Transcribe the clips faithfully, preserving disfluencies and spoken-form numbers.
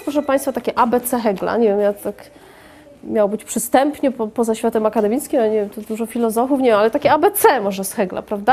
proszę Państwa, takie A B C Hegla. Nie wiem, ja tak miało być przystępnie po, poza światem akademickim, ale nie wiem, tu dużo filozofów, nie wiem, ale takie A B C może z Hegla, prawda?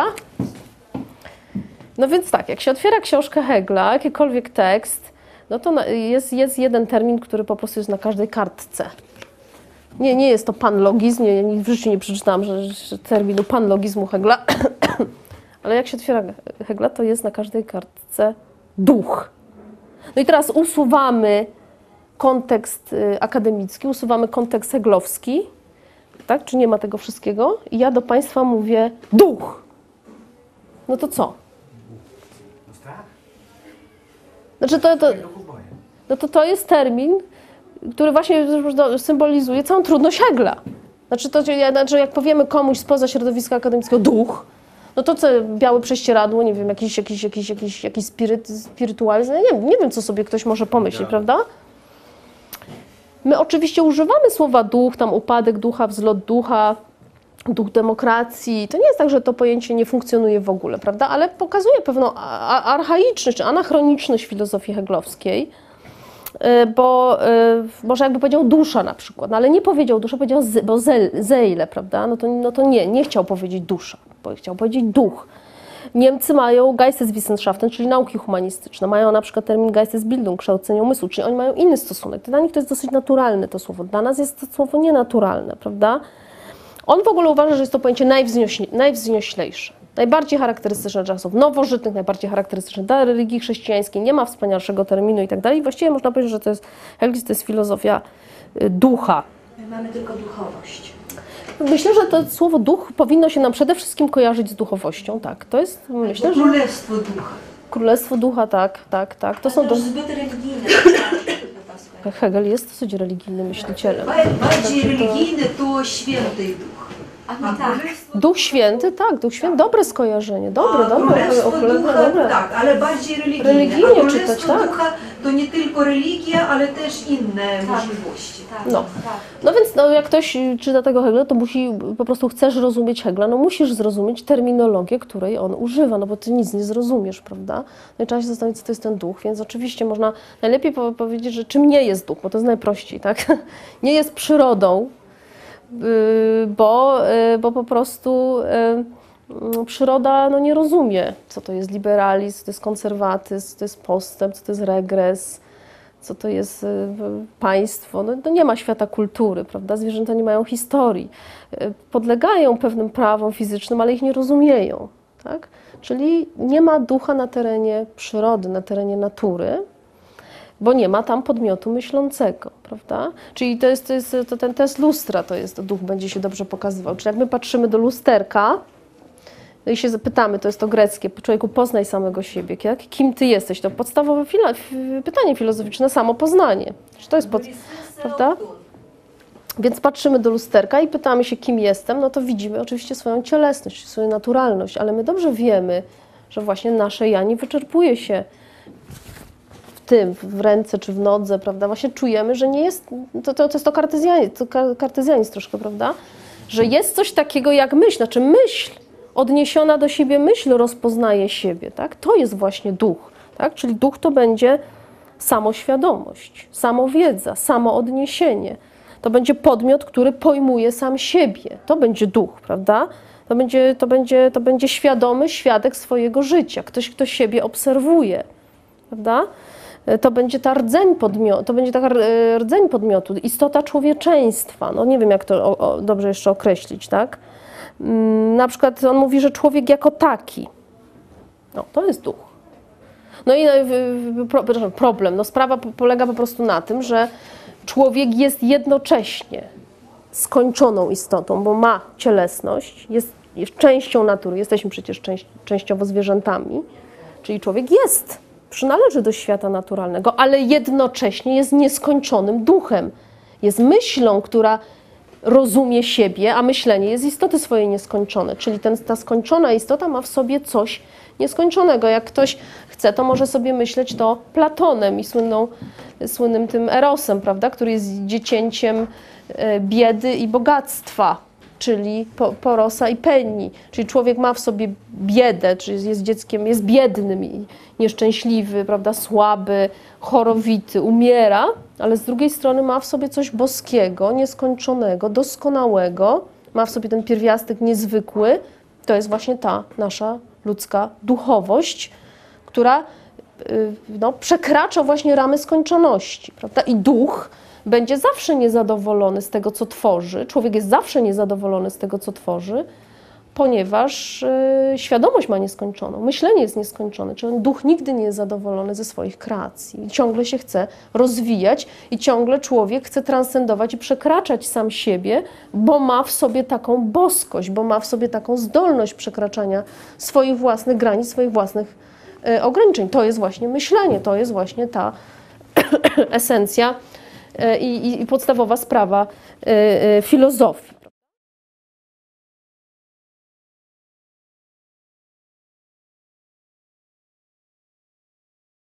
No więc tak, jak się otwiera książkę Hegla, jakikolwiek tekst, no to jest, jest jeden termin, który po prostu jest na każdej kartce. Nie, nie jest to panlogizm, nie, ja w życiu nie przeczytałam że, że terminu panlogizmu Hegla, ale jak się otwiera Hegla, to jest na każdej kartce duch. No i teraz usuwamy kontekst akademicki, usuwamy kontekst heglowski, tak? Czy nie ma tego wszystkiego? I ja do Państwa mówię duch. No to co? Znaczy to, to, no to, to jest termin, który właśnie symbolizuje całą trudność Hegla. Znaczy, to, znaczy jak powiemy komuś spoza środowiska akademickiego duch, no to co, białe prześcieradło, nie wiem, jakiś, jakiś, jakiś, jakiś, jakiś spiryt, spirytualizm, nie, nie wiem, co sobie ktoś może pomyśleć, ja. prawda? My oczywiście używamy słowa duch, tam upadek ducha, wzlot ducha, duch demokracji. To nie jest tak, że to pojęcie nie funkcjonuje w ogóle, prawda? Ale pokazuje pewną archaiczność czy anachroniczność filozofii heglowskiej, bo może jakby powiedział dusza na przykład, no ale nie powiedział dusza, powiedział z, bo Seele, prawda? No to, no to nie, nie chciał powiedzieć dusza, bo chciał powiedzieć duch. Niemcy mają Geisteswissenschaften, czyli nauki humanistyczne. Mają na przykład termin Geistesbildung, kształcenie umysłu, czyli oni mają inny stosunek. Dla nich to jest dosyć naturalne to słowo. Dla nas jest to słowo nienaturalne, prawda? On w ogóle uważa, że jest to pojęcie najwzniośle, najwznioślejsze, najbardziej charakterystyczne dla czasów nowożytnych, najbardziej charakterystyczne dla religii chrześcijańskiej. Nie ma wspanialszego terminu i tak dalej. Właściwie można powiedzieć, że to jest helgizm, to jest filozofia ducha. My mamy tylko duchowość. Myślę, że to słowo duch powinno się nam przede wszystkim kojarzyć z duchowością, tak. To jest, myślę, że... Królestwo ducha. Królestwo ducha, tak, tak, tak. To A są to do... już zbyt religijne. Hegel jest dosyć religijnym myślicielem. Bardziej religijny to święty duch. A no tak. Duch święty, tak, Duch święty, dobre skojarzenie, dobre, A dobre. Królestwo dobre, ducha, dobre. tak, ale bardziej religijne. Religijnie A Królestwo czytać, tak. ducha to nie tylko religia, ale też inne Tak. możliwości. Tak, No. tak. No więc no, jak ktoś czyta tego Hegla, to musi, po prostu chcesz rozumieć Hegla, no musisz zrozumieć terminologię, której on używa, no bo ty nic nie zrozumiesz, prawda? No i trzeba się zastanowić, co to jest ten duch, więc oczywiście można najlepiej po powiedzieć, że czym nie jest duch, bo to jest najprościej, tak? Nie jest przyrodą, bo, bo po prostu przyroda no, nie rozumie, co to jest liberalizm, co to jest konserwatyzm, co to jest postęp, co to jest regres, co to jest państwo. No, to nie ma świata kultury, prawda? Zwierzęta nie mają historii. Podlegają pewnym prawom fizycznym, ale ich nie rozumieją, tak? Czyli nie ma ducha na terenie przyrody, na terenie natury, bo nie ma tam podmiotu myślącego, prawda? Czyli to jest, to jest to ten test lustra, to jest, to duch będzie się dobrze pokazywał. Czyli jak my patrzymy do lusterka i się zapytamy, to jest to greckie, człowieku poznaj samego siebie, jak? Kim ty jesteś? To podstawowe filo, pytanie filozoficzne, samopoznanie. Czy to jest, pod, prawda? Więc patrzymy do lusterka i pytamy się, kim jestem, no to widzimy oczywiście swoją cielesność, swoją naturalność, ale my dobrze wiemy, że właśnie nasze ja nie wyczerpuje się w tym, w ręce czy w nodze, prawda? Właśnie czujemy, że nie jest, to, to, to jest to kartezjanizm, to kartezjanizm troszkę, prawda? Że jest coś takiego jak myśl, znaczy myśl, odniesiona do siebie myśl rozpoznaje siebie, tak? To jest właśnie duch, tak? Czyli duch to będzie samoświadomość, samowiedza, samoodniesienie. To będzie podmiot, który pojmuje sam siebie. To będzie duch, prawda? To będzie, to będzie, to będzie świadomy świadek swojego życia. Ktoś, kto siebie obserwuje, prawda? To będzie ta rdzeń podmiotu, to będzie taka rdzeń podmiotu, istota człowieczeństwa. No nie wiem, jak to o, o, dobrze jeszcze określić, tak? Na przykład on mówi, że człowiek jako taki. No, to jest duch. No i problem, no sprawa polega po prostu na tym, że człowiek jest jednocześnie skończoną istotą, bo ma cielesność, jest, jest częścią natury, jesteśmy przecież część, częściowo zwierzętami, czyli człowiek jest, przynależy do świata naturalnego, ale jednocześnie jest nieskończonym duchem. Jest myślą, która rozumie siebie, a myślenie jest istoty swojej nieskończone, czyli ten, ta skończona istota ma w sobie coś nieskończonego. Jak ktoś chce, to może sobie myśleć to Platonem i słynną, słynnym tym Erosem, prawda, który jest dziecięciem biedy i bogactwa. czyli po, porosa i penni, czyli człowiek ma w sobie biedę, czyli jest dzieckiem, jest biednym i nieszczęśliwy, prawda, słaby, chorowity, umiera, ale z drugiej strony ma w sobie coś boskiego, nieskończonego, doskonałego, ma w sobie ten pierwiastek niezwykły. To jest właśnie ta nasza ludzka duchowość, która no, przekracza właśnie ramy skończoności, prawda? I duch będzie zawsze niezadowolony z tego, co tworzy. Człowiek jest zawsze niezadowolony z tego, co tworzy, ponieważ y, świadomość ma nieskończoną, myślenie jest nieskończone, czyli duch nigdy nie jest zadowolony ze swoich kreacji. I ciągle się chce rozwijać i ciągle człowiek chce transcendować i przekraczać sam siebie, bo ma w sobie taką boskość, bo ma w sobie taką zdolność przekraczania swoich własnych granic, swoich własnych y, ograniczeń. To jest właśnie myślenie, to jest właśnie ta esencja y, i, i podstawowa sprawa y, y, filozofii.